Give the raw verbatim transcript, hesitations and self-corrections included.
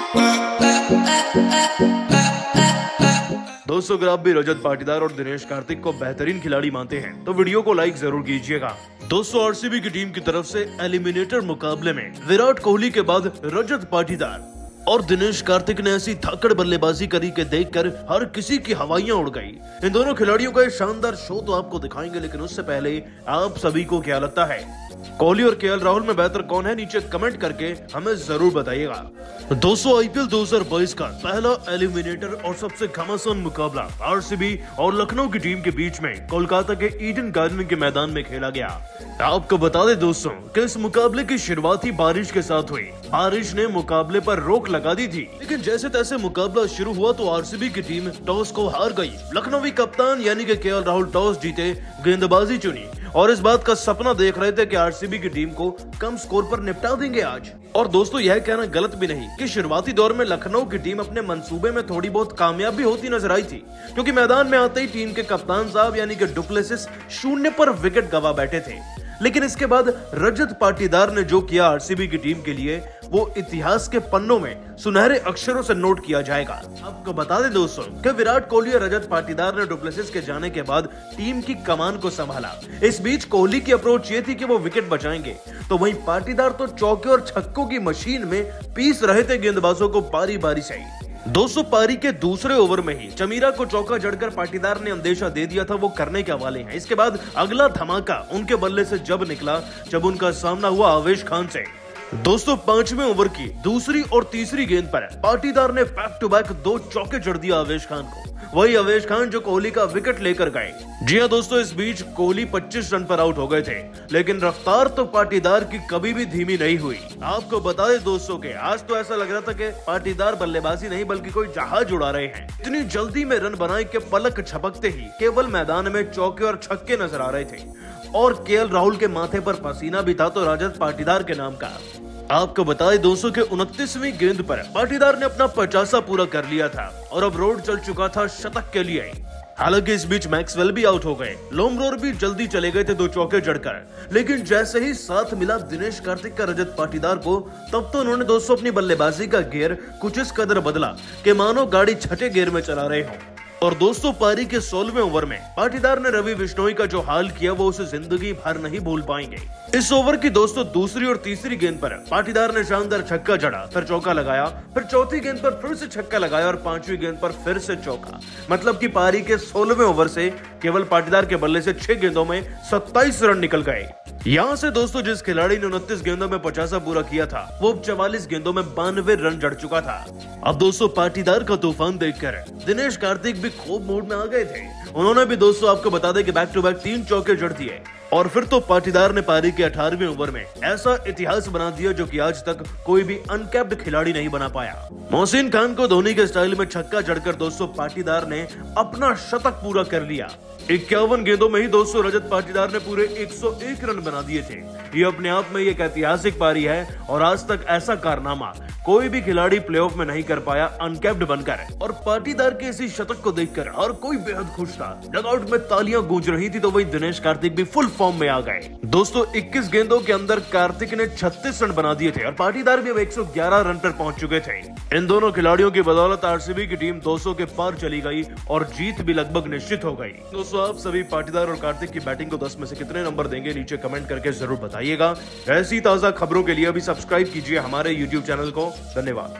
दोस्तों, अगर आप भी रजत पाटीदार और दिनेश कार्तिक को बेहतरीन खिलाड़ी मानते हैं तो वीडियो को लाइक जरूर कीजिएगा। दोस्तों, आरसीबी की टीम की तरफ से एलिमिनेटर मुकाबले में विराट कोहली के बाद रजत पाटीदार और दिनेश कार्तिक ने ऐसी धाकड़ बल्लेबाजी करी के देखकर हर किसी की हवाइयां उड़ गई। इन दोनों खिलाड़ियों का शानदार शो तो आपको दिखाएंगे, लेकिन उससे पहले आप सभी को क्या लगता है, कोहली और केएल राहुल में बेहतर कौन है? नीचे कमेंट करके हमें जरूर बताइएगा। दोस्तों, आईपीएल दो हज़ार बाईस का पहला एलिमिनेटर और सबसे घमासान मुकाबला आरसीबी और लखनऊ की टीम के बीच में कोलकाता के ईडन गार्डन के मैदान में खेला गया। आपको बता दें दोस्तों कि इस मुकाबले की शुरुआत ही बारिश के साथ हुई। बारिश ने मुकाबले पर रोक लगा दी थी, लेकिन जैसे तैसे मुकाबला शुरू हुआ तो आरसीबी की टीम टॉस को हार गई। लखनवी कप्तान यानी कि केएल राहुल टॉस जीते गेंदबाजी चुनी और इस बात का सपना देख रहे थे कि आरसीबी की टीम को कम स्कोर पर निपटा देंगे आज। और दोस्तों, यह कहना गलत भी नहीं कि शुरुआती दौर में लखनऊ की टीम अपने मंसूबे में थोड़ी बहुत कामयाब भी होती नजर आई थी, क्योंकि मैदान में आते ही टीम के कप्तान साहब यानी कि डुप्लेसिस शून्य पर विकेट गवा बैठे थे। लेकिन इसके बाद रजत पाटीदार ने जो किया आरसीबी की टीम के लिए, वो इतिहास के पन्नों में सुनहरे अक्षरों से नोट किया जाएगा। आपको बता दें दोस्तों कि विराट कोहली और रजत पाटीदार ने डुप्लेसिस के जाने के बाद टीम की कमान को संभाला। इस बीच कोहली की अप्रोच ये थी कि वो विकेट बचाएंगे, तो वहीं पाटीदार तो चौके और छक्कों की मशीन में पीस रहे थे गेंदबाजों को बारी बारी से। दोस्तों, पारी के दूसरे ओवर में ही चमीरा को चौका जड़कर पाटीदार ने अंदेशा दे दिया था वो करने के वाले हैं। इसके बाद अगला धमाका उनके बल्ले से जब निकला जब उनका सामना हुआ आवेश खान से। दोस्तों, पांचवें ओवर की दूसरी और तीसरी गेंद पर पाटीदार ने बैक टू बैक दो चौके जड़ दिया आवेश खान को। वही आवेश खान जो कोहली का विकेट लेकर गए। जी हां दोस्तों, इस बीच कोहली पच्चीस रन पर आउट हो गए थे, लेकिन रफ्तार तो पाटीदार की कभी भी धीमी नहीं हुई। आपको बता दें दोस्तों के आज तो ऐसा लग रहा था कि पाटीदार बल्लेबाजी नहीं बल्कि कोई जहाज उड़ा रहे हैं। इतनी जल्दी में रन बनाए के पलक झपकते ही केवल मैदान में चौके और छक्के नजर आ रहे थे और केएल राहुल के माथे पर पसीना भी था तो रजत पाटीदार के नाम का। आपको बताएं दोस्तों के उनतीसवीं गेंद पर पाटीदार ने अपना पचासा पूरा कर लिया था और अब रोड चल चुका था शतक के लिए। हालांकि इस बीच मैक्सवेल भी आउट हो गए, लोमरोर भी जल्दी चले गए थे दो चौके जड़कर, लेकिन जैसे ही साथ मिला दिनेश कार्तिक का रजत पाटीदार को, तब तो उन्होंने दोस्तों अपनी बल्लेबाजी का गियर कुछ इस कदर बदला कि मानो गाड़ी छठे गियर में चला रहे हो। और दोस्तों, पारी के सोलहवें ओवर में पाटीदार ने रवि बिश्नोई का जो हाल किया वो उसे जिंदगी भर नहीं भूल पाएंगे। इस ओवर की दोस्तों दूसरी और तीसरी गेंद पर पाटीदार ने शानदार छक्का जड़ा, फिर चौका लगाया, फिर चौथी गेंद पर फिर से छक्का लगाया और पांचवी गेंद पर फिर से चौका। मतलब कि पारी के सोलहवें ओवर से केवल पाटीदार के बल्ले से छह गेंदों में सत्ताईस रन निकल गए। यहाँ से दोस्तों जिस खिलाड़ी ने उनतीस गेंदों में पचासा पूरा किया था वो चवालीस गेंदों में बानवे रन जड़ चुका था। अब दोस्तों, पाटीदार का तूफान देखकर दिनेश कार्तिक भी खूब मूड में आ गए थे। उन्होंने भी दोस्तों आपको बता दें कि बैक टू बैक तीन चौके जड़ दिए और फिर तो पाटीदार ने पारी के अठारहवें ओवर में ऐसा इतिहास बना दिया जो कि आज तक कोई भी अनकैप्ड खिलाड़ी नहीं बना पाया। मोहसिन खान को धोनी के स्टाइल में छक्का जड़कर दोस्तों पाटीदार ने अपना शतक पूरा कर लिया। इक्यावन गेंदों में ही दोस्तों रजत पाटीदार ने पूरे एक सौ एक रन बना दिए थे। ये अपने आप में एक ऐतिहासिक पारी है और आज तक ऐसा कारनामा कोई भी खिलाड़ी प्लेऑफ में नहीं कर पाया अनकैप्ड बनकर। और पाटीदार के इसी शतक को देखकर हर कोई बेहद खुश था। डगआउट में तालियां गूंज रही थी तो वही दिनेश कार्तिक भी फुल फॉर्म में आ गए। दोस्तों, इक्कीस गेंदों के अंदर कार्तिक ने छत्तीस रन बना दिए थे और पाटीदार भी अब एक सौ ग्यारह रन पर पहुंच चुके थे। इन दोनों खिलाड़ियों की बदौलत आरसीबी की टीम दो सौ के पार चली गई और जीत भी लगभग निश्चित हो गई। दोस्तों, आप सभी पाटीदार और कार्तिक की बैटिंग को दस में से कितने नंबर देंगे नीचे कमेंट करके जरूर बताइएगा। ऐसी ताजा खबरों के लिए अभी सब्सक्राइब कीजिए हमारे यूट्यूब चैनल को। धन्यवाद।